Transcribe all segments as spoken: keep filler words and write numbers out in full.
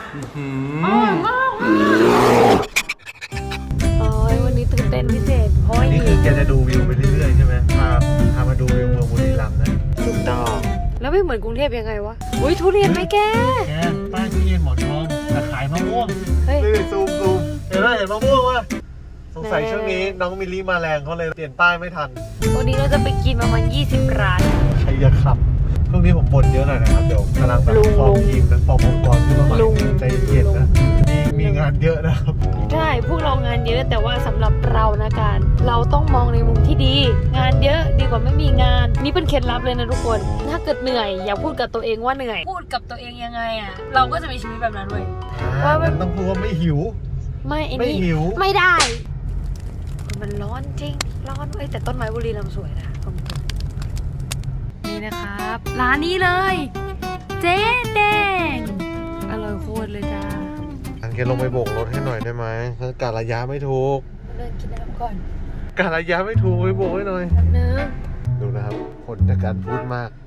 อร่อยมากโอ้ยวันนี้ตื่นเต้นพิเศษเพราะนี่คือแกจะดูวิวไปเรื่อยๆใช่ไหมพาพามาดูวิวเมืองบุรีรัมย์นะถูกต้องแล้วไม่เหมือนกรุงเทพยังไงวะอุ้ยทุเรียนไหมแกแกป้ายทุเรียนหมอนทองแต่ขายมะม่วงเฮ้ยซูมซูมเห็นไหมเห็นมะม่วงวะสงสัยช่วงนี้น้องมิลลี่มาแรงเขาเลยเปลี่ยนป้ายไม่ทันวันนี้เราจะไปกินประมาณยี่สิบร้านใครจะขับช่วงนี้ผมบ่นเยอะหน่อยนะครับเดี๋ยวกำลังแบบฟอร์มทีมนะฟอร์มองค์กรขึ้นมาใหม่ใจเย็นนะมีมีงานเยอะนะครับใช่พวกเรางานเยอะแต่ว่าสำหรับเรานะการเราต้องมองในมุมที่ดีงานเยอะดีกว่าไม่มีงานนี่เป็นเคล็ดลับเลยนะทุกคนถ้าเกิดเหนื่อยอย่าพูดกับตัวเองว่าเหนื่อยพูดกับตัวเองยังไงอ่ะเราก็จะมีชีวิตแบบนั้นเว้ยว่ามันต้องพูดว่าไม่หิวไม่ไม่หิวไม่ได้มันร้อนจริงร้อนเว้ยแต่ต้นไม้บุรีรัมย์สวยนะนี่นะครับร้านนี้เลยเจ๊แดงอร่อยโคตรเลยจ้าอันแกลงไปโบกรถให้หน่อยได้ไหมเพราะการระยะไม่ถูกเลิกกินน้ำก่อนการระยะไม่ถูกไปโบกให้หน่อยนึงดูนะครับผลจากการพูดมาก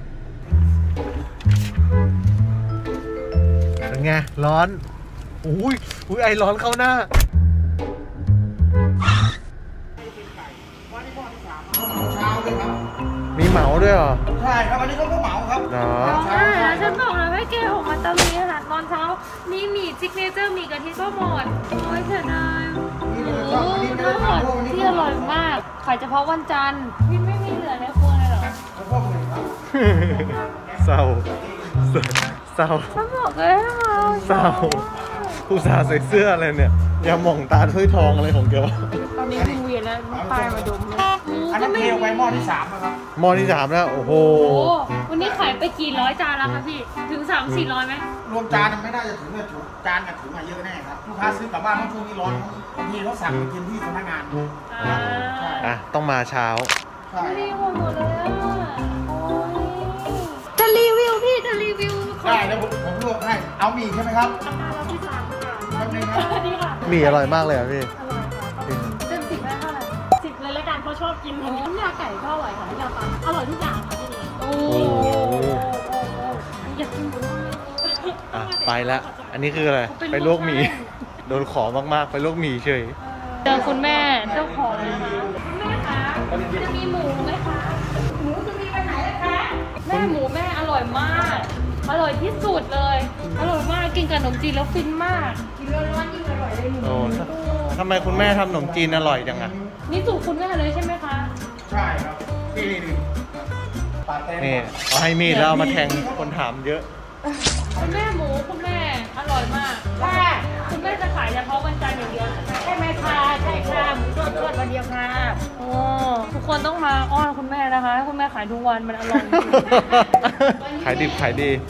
เป็นไงร้อนอุ้ยอุ้ยไอร้อนเข้าหน้ามีเหมาด้วยเหรอใช่ครับอันนี้เขาก็เหมาครับเนาะใช่แล้วฉันบอกเลยว่าแกหกมันจะมีอาหารตอนเช้ามีหมี่ซิกเนเจอร์มีกะทิก็หมดโอ้ยเสียดายโอ้ยน่าหดที่อร่อยมากขายเฉพาะวันจันทร์พี่ไม่มีเหลือในครัวเลยเหรอเศร้าเศร้าฉันบอกเลยว่าเศร้าผู้สาวใส่เสื้ออะไรเนี่ยอย่ามองตาถ้วยทองอะไรของแกวะตอนนี้ดูเวียนแล้วป้ายมาดมเลยอันนั้นเทไปหม้อที่สามนะครับหม้อที่สามแล้วโอ้โหวันนี้ขายไปกี่ร้อยจานแล้วคะพี่ถึงสามสี่ร้อยไหมรวมจานไม่น่าจะถึงเลยถูกจานกับถึงมาเยอะแน่ครับลูกค้าซื้อกลับบ้านช่วงนี้ร้อนบางทีเขาสั่งกินที่พนักงานอ่ะต้องมาเช้าไม่ได้หมดหมดเลยจะรีวิวพี่จะรีวิวได้แล้วผมผมลวกให้เอาหมี่ใช่ไหมครับเราที่สามค่ะนี่ค่ะหมี่อร่อยมากเลยอ่ะพี่เต็มสิบได้เท่าไหร่สิบเลยละกันเขาชอบกินน้ำยาไก่ก็อร่อยค่ะน้ำยาปลาอร่อยทุกอย่างค่ะที่นี่โอ้อยากกินหมดเลยอ่ะไปละอันนี้คืออะไรไปลวกหมี่โดนขอมากๆไปลวกหมี่เฉยเจอคุณแม่เจ้าของนะคะคุณแม่คะจะมีหมูไหมคะหมูจะมีไปไหนคะแม่หมูแม่อร่อยมากอร่อยที่สุดเลยอร่อยมากกินกับขนมจีนแล้วฟินมากกินร้อนๆยิ่งอร่อยเลยหมูทำไมคุณแม่ทำขนมจีนอร่อยจังอ่ะนี่สูตรคุณแม่เลยใช่ไหมคะใช่ครับนี่นี่นี่เอาให้มีดแล้วมาแทงคนถามเยอะคุณแม่หมูคุณแม่อร่อยมากค่ะคุณแม่จะขายเฉพาะวันจันทร์อย่างเดียวใช่ไหมคะใช่ค่ะหมูทอดทอดวันเดียวค่ะโอ้ทุกคนต้องมาอ้อนคุณแม่นะคะให้คุณแม่ขายทุกวันมันอร่อยขายดิบขายดี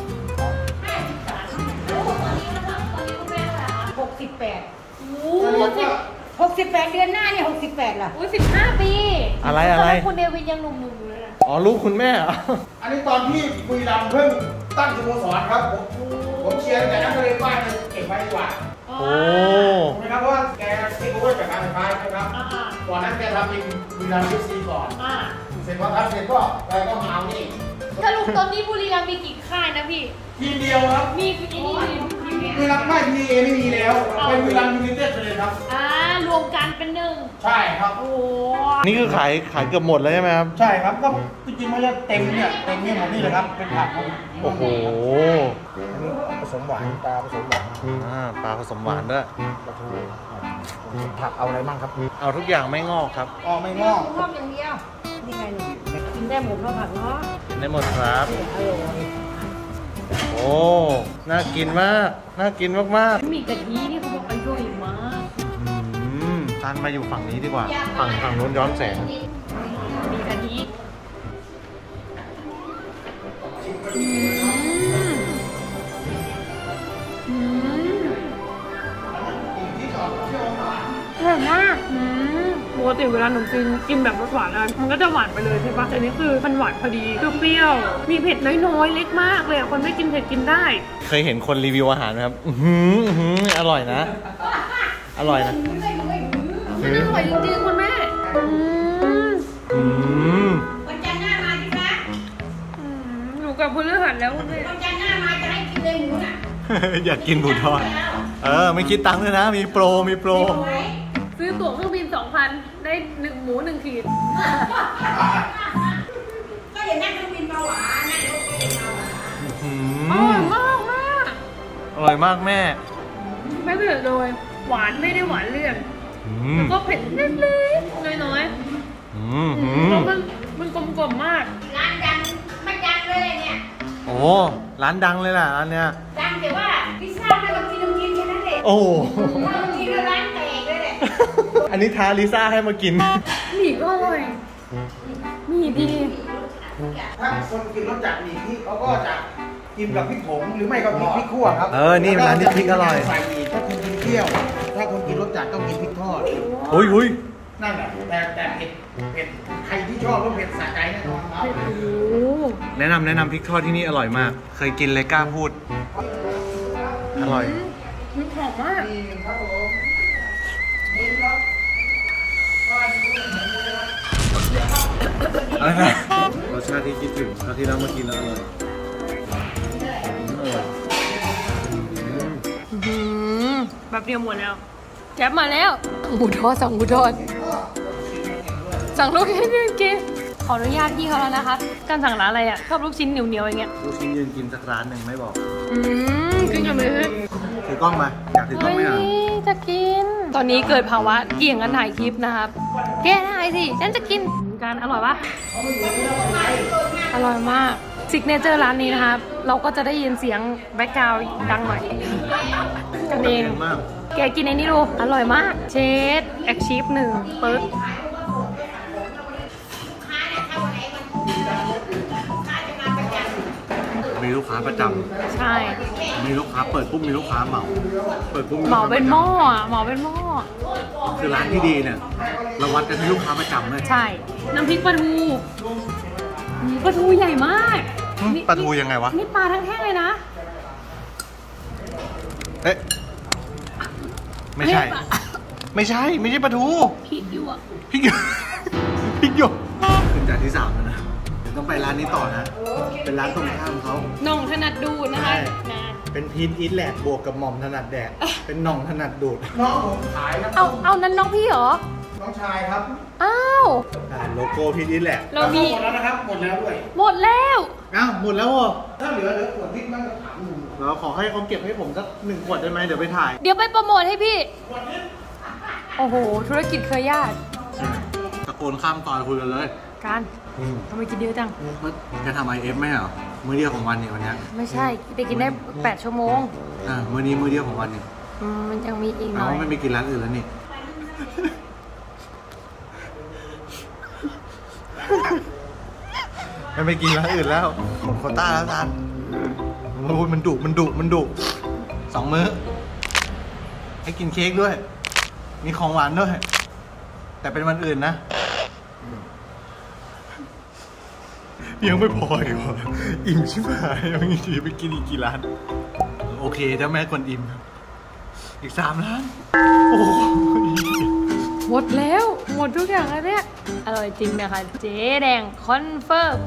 หกสิบแปดหกสิบแปดเดือนหน้าเนี่ยหกสิบแปดล่ะอุ้ยสิบห้าปีอะไรอะไรคุณเดวินยังหนุ่มๆอยู่เลยนะอ๋อลูกคุณแม่เหรออันนี้ตอนที่บุรีรัมย์เพิ่งตั้งสโมสรครับผมผมเชียร์แต่นักเรียนบ้านเก็บไว้ดีกว่าโอ้นะครับเพราะว่าแกเทคโอเวอร์จากการไฟฟ้าใช่ไหมครับก่อนนั้นแกทำเป็นบุรีรัมย์ยูซีก่อนเสร็จพอทำเสร็จก็แกก็มาเอานี่สรุปตอนนี้บุรีรัมย์มีกี่ค่ายนะพี่ทีเดียวครับมีที่นี่บุรีรัมย์ไม่พีเอไม่มีแล้วเป็นบุรีรัมย์ยูไนเต็ดเลยครับอ่ารวมกันเป็นหนึ่งใช่ครับโอ้นี่คือขายขายเกือบหมดแล้วใช่ไหมครับใช่ครับก็จริงๆมันจะเต็มเนี่ยเต็มเนี่ยหมดนี่เลยครับเป็นผักโอ้โหผสมหวานปลาผสมหวานอ่าปลาผสมหวานด้วยปลาทูผักเอาอะไรบ้างครับเอาทุกอย่างไม่งอกครับอ๋อไม่งอกงอกอย่างเดียวนี่ไงหนูกินได้หมดเพราะผักเนาะกินได้หมดครับโอ้น่ากินมากน่ากินมากๆมีกะทินี่เขาบอกอร่อยมากอืมทานมาอยู่ฝั่งนี้ดีกว่าฝั่งฝั่งโน้นย้อนแสงมีกะทิอืมอร่อยมากปกติเวลาขนมจีนกินแบบรสหวานอ่ะมันก็จะหวานไปเลยใช่ปะแต่นี่คือมันหวานพอดีเปรี้ยวมีเผ็ดน้อยๆเล็กมากเลยคนไม่กินเผ็ดกินได้เคยเห็นคนรีวิวอาหารไหมครับอือหืออร่อยนะอร่อยนะมันอร่อยจริงๆคุณแม่วันจันทร์หน้ามาดิคะหนูกับพฤหัสแล้วคุณแม่วันจันทร์หน้ามาจะให้กินเลยหมูน่ะอยากกินหมูทอดเออไม่คิดตังค์ด้วยนะมีโปรมีโปรซื้อตั๋วเครื่องบินสองพันได้หนึ่งหมูหนึ่งขีดก็อย่านั่งเครื่องบินมาหวานนั่งรถเครื่องบินมาหวานอร่อยมากแม่อร่อยมากแม่ไม่เผ็ดเลยหวานไม่ได้หวานเลี่ยนแล้วก็เผ็ดเล็กๆน้อยๆแล้วมันมันกลมกล่อมมากร้านดังไม่ดังเลยเนี่ยโอ้ร้านดังเลยล่ะร้านเนี้ยดังแต่ว่าพิซซ่าไม่ต้องกินต้องกินแค่นั้นแหละโอ้ถ้าต้องกินแล้วร้านแตกเลยแหละอันนี้ท้าลิซ่าให้มากินหมี่ก็อร่อยหมี่ดีถ้าคนกินรสจัดหมี่ที่เขาก็จะกินกับพริกผงหรือไม่ก็พริกพริกขั่วครับเออนี่ร้านนี้พริกอร่อยใส่อีกถ้าคุณกินเปรี้ยวถ้าคุณกินรสจัดต้องกินพริกทอดอุ้ยอุ้ยนั่นแหละแต่แต่เผ็ดเผ็ดใครที่ชอบก็เผ็ดสะใจแน่นอนครับแนะนำแนะนำพริกทอดที่นี่อร่อยมากเคยกินเลยกล้าพูดอร่อยมันหอมมากอะไรนะรสชาติที่คิดถึงคราวที่เรามากินแล้วอร่อยแบบเดียวหมดแล้วแก๊ปมาแล้วหมูทอดสั่งหมูทอดสั่งลูกชิ้นยืนกินขออนุญาตพี่เขาแล้วนะคะการสั่งร้านอะไรอ่ะชอบลูกชิ้นเหนียวๆอย่างเงี้ยลูกชิ้นยืนกินสักร้านหนึ่งไม่บอกอืมกินกันเลยถือกล้องมาอยากถือกล้องไหมอ่ะจะกินตอนนี้เกิดภาวะเกี่ยงกันถ่ายคลิปนะครับแก้ได้สิฉันจะกินการอร่อยปะอร่อยมากซิกเนเจอร์ร้านนี้นะครับเราก็จะได้ยินเสียงแบ็คกราวด์ดังหน่อยกันเองแกกินไอ้นี่ดูอร่อยมากเชสแอคชีฟหนึ่งปึ๊กมีลูกค้าประจำใช่มีลูกค้าเปิดปุ๊บมีลูกค้าเหมาเปิดปุ๊บเหมาเป็นหม้อเหมาเป็นหม้อคือร้านที่ดีเนี่ยเราวัดกันที่ลูกค้าประจำเลยใช่น้ำพริกปลาทูปลาทูใหญ่มากปลาทูยังไงวะนี่ปลาทั้งแท่งเลยนะเอ๊ะไม่ใช่ไม่ใช่ไม่ใช่ปลาทูพริกหยวกพริกหยวกพริกหยวกขึ้นจากที่สามแล้วนะเดี๋ยวต้องไปร้านนี้ต่อนะเป็นร้านตรงข้ามเขาหน่องถนัดดูดนะคะเป็นพีนอีทแหลกบวกกับหม่อมถนัดแดกเป็นหน่องถนัดดูดน้องผมขายนะเอาเอานั้นน้องพี่เหรอน้องชายครับอ้าวโลโก้พีนอีทแหลกเรามีหมดแล้วนะครับหมดแล้วด้วยหมดแล้วอ้าวหมดแล้วเหรอถ้าเหลือเหลือขวดพริกมันก็ถามหนูเราขอให้เขาเก็บให้ผมสักหนึ่งขวดได้ไหมเดี๋ยวไปถ่ายเดี๋ยวไปโปรโมทให้พี่โอ้โหธุรกิจเคยญาติตะโกนข้ามตอนคุยกันเลยการทำไมกินเยอะจังจะทำไอเอฟไหมเหรอมื้อเดียวของวันเนี่ยวันนี้ไม่ใช่ไปกินได้แปดชั่วโมงอ่ามื้อนี้มื้อเดียวของวันเนี่ยมันยังมีอีกหน่อยเอาไม่ไปกินร้านอื่นแล้วนี่ไม่ไปกินร้านอื่นแล้วหมดโควต้าแล้วท่านโอ้ยมันดุมันดุมันดุสองมื้อให้กินเค้กด้วยมีของหวานด้วยแต่เป็นวันอื่นนะยังไม่พออีกเหรออิ่มชิบหายยังมีทีไปกินอีกกี่ร้านโอเคถ้าแม่กวนอิ่มอีกสามร้านโอ้หมดแล้วหมดทุกอย่างแล้วเนี่ยอร่อยจริงนะคะเจ๊แดงคอนเฟิร์ม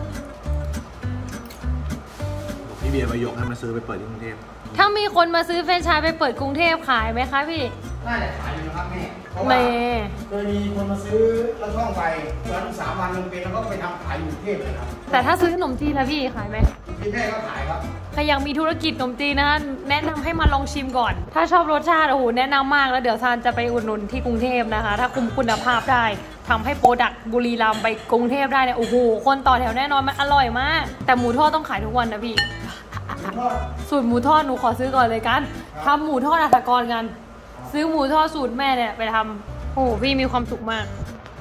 บอกพี่เบียร์มายกให้มาซื้อไปเปิดที่กรุงเทพถ้ามีคนมาซื้อแฟรนไชส์ไปเปิดกรุงเทพขายไหมคะพี่น่าจะขายอยู่นะครับแม่เพราะว่าเคยมีคนมาซื้อแล้วช่องไปวันสามวันลงเป็นแล้วก็ไปทำขายอยู่กรุงเทพเลยครับแต่ถ้าซื้อขนมจีนนะพี่ขายไหมพี่แม่ก็ขายครับใครยังมีธุรกิจขนมจีนนะแนะนำให้มาลองชิมก่อนถ้าชอบรสชาติโอ้โหแนะนำมากแล้วเดี๋ยวซานจะไปอุดหนุนที่กรุงเทพนะคะถ้าคุมคุณภาพได้ทำให้โปรดักต์บุรีรัมย์ไปกรุงเทพได้เนี่ยโอ้โหคนต่อแถวแน่นอนมันอร่อยมากแต่หมูทอดต้องขายทุกวันนะพี่สูตรหมูทอดหนูขอซื้อก่อนเลยกันทำหมูทอดอัฐกรกันซื้อหมูทอดสูตรแม่เนี่ยไปทำโอ้โหพี่มีความสุขมาก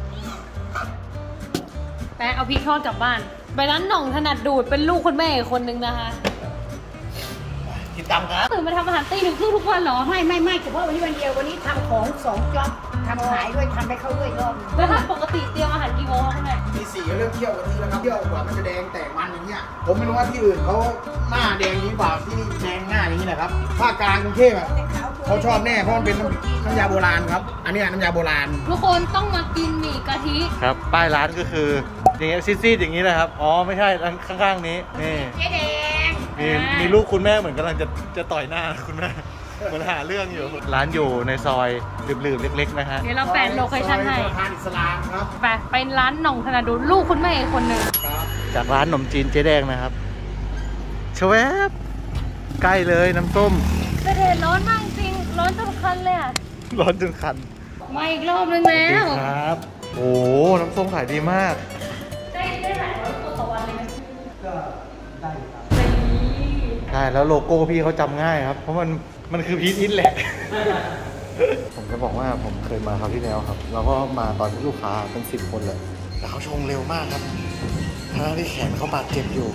แป๊ะเอาพริกทอดกลับบ้านไปร้านหน่องถนัดดูดเป็นลูกคนแม่อีกคนนึงนะคะกินตามครับตื่นมาทำอาหารตีหนึ่งครึ่งทุกวันเหรอไม่ไม่ไม่เฉพาะวันนี้วันเดียววันนี้ทำของสองจ็อบทำขายด้วยทำให้เขาด้วยรอบแล้วถ้าปกติเตรียมอาหารกี่โมงคะคุณแม่มีสี่เรื่องเที่ยวกันทีแล้วครับเที่ยวกว่ามันจะแดงแตกมันอย่างเงี้ยผมไม่รู้ว่าที่อื่นเขาหน้าแดงนี้กว่าที่นี่แดงหน้าอย่างนี้แหละครับภาคกลางกรุงเทพอ่ะผเขาชอบแน่เพราะมันเป็นน้ำน้ำยาโบราณครับ อันนี้น้ำยาโบราณทุกคนต้องมากินหมี่กะทิครับป้ายร้านก็คืออย่างเงี้ยซีดๆอย่างนี้นะครับอ๋อไม่ใช่ข้างๆนี้นี่เจ๊แดงมีมีลูกคุณแม่เหมือนกำลังจะจะต่อยหน้าคุณแม่เหมือนหาเรื่องอยู่ร้านอยู่ในซอยหลืบๆเล็กๆนะฮะเดี๋ยวเราแปะโลเคชั่นให้ซอยสะพานอิสลามครับไปไปร้านหน่องธนาดูลูกคุณแม่อีกคนหนึ่งครับจากร้านขนมจีนเจ๊แดงนะครับชวบใกล้เลยน้ำส้มแต่เดดร้อนมากจริงร้อนจนคันเลยอ่ะร้อนจนคันมาอีกรอบนึงแล้วครับโอ้น้ำส้มขายดีมากได้ได้หลายร้อยคนต่อวันเลยไหมก็ได้ครับนี่ใช่แล้วโลโก้พี่เขาจำง่ายครับ เพราะมันมันคือพีทอินแหละ ผมจะบอกว่าผมเคยมาคราวที่แล้วครับ แล้วก็มาตอนที่ลูกค้าเป็นสิบคนเลยแต่เขาชงเร็วมากครับทั้งที่แขนเขาบาดเจ็บอยู่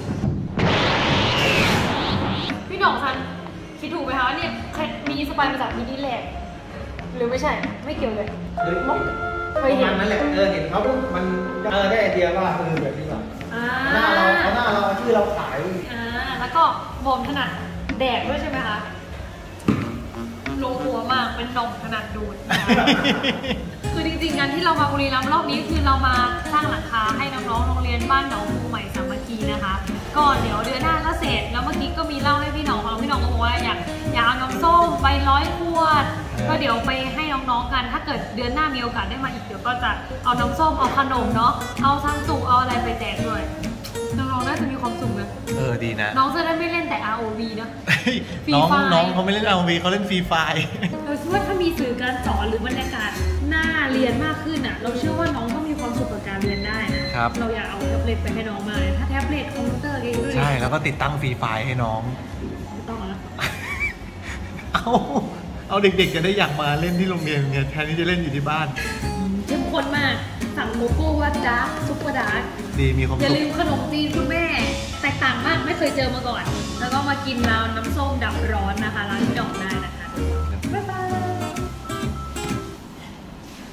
พี่หน่องซันคิดถูกไหมคะว่าเนี่ยมีสปายมาจากมินิแลกหรือไม่ใช่ไม่เกี่ยวเลยเคยเห็นนั่นแหละเออเห็นเขามันเออได้ไอเดียว่าเออแบบนี้หรออ่าหน้าเราเอาหน้าเราเอาชื่อเราขายอ่าแล้วก็ผมถนัดแดกด้วยใช่ไหมคะลงหัวมากเป็นหน่องถนัดดูด คือจริงๆการที่เรามาบุรีรัมย์รอบนี้คือเรามาสร้างหลังคาให้น้องๆโรงเรียนบ้านหนองมูใหม่สามัคคีนะคะก็เดี๋ยวเดือนหน้าก็เสร็จแล้วเมื่อกี้ก็มีเล่าให้พี่หน้องฟังพี่หน้องก็บอกว่าอยากอยากเอาน้ำส้มไปร้อยขวดก็เดี๋ยวไปให้น้องๆกันถ้าเกิดเดือนหน้ามีโอกาสได้มาอีกเดี๋ยวก็จะเอาน้ำส้มเอาขนมเนาะเอาซังสุกเอาอะไรไปแจกด้วยน้องๆน่าจะมีความสุขนะเออดีนะน้องจะได้ไม่เล่นแต่ อาร์ โอ วี นะน้อง Free Fire น้องเขาไม่เล่น อาร์ โอ วี เขาเล่นฟรีไฟเราคิดว่าถ้ามีสื่อการสอนหรือบรรยากาศหน้าเรียนมากขึ้นอ่ะ เราเชื่อว่าน้องต้องมีความสุขกับการเรียนได้นะครับ เราอยากเอาแท็บเล็ตไปให้น้องมาเลยถ้าแท็บเล็ตคอมพิวเตอร์เองด้วยใช่แล้วก็ติดตั้งฟรีไฟให้น้องไม่ต้องแล้วเอาเอาเด็กๆจะได้อยากมาเล่นที่โรงเรียนไงแทนที่จะเล่นอยู่ที่บ้านเข้มข้นมากสั่งโลโก้ว่าดาร์กซุปเปอร์ดาร์กดีมีความอย่าสุขลืมขนมจีนคุณแม่ แตกต่างมากไม่เคยเจอมาก่อน แล้วก็มากินแล้วน้ำส้มดับร้อนนะคะร้าน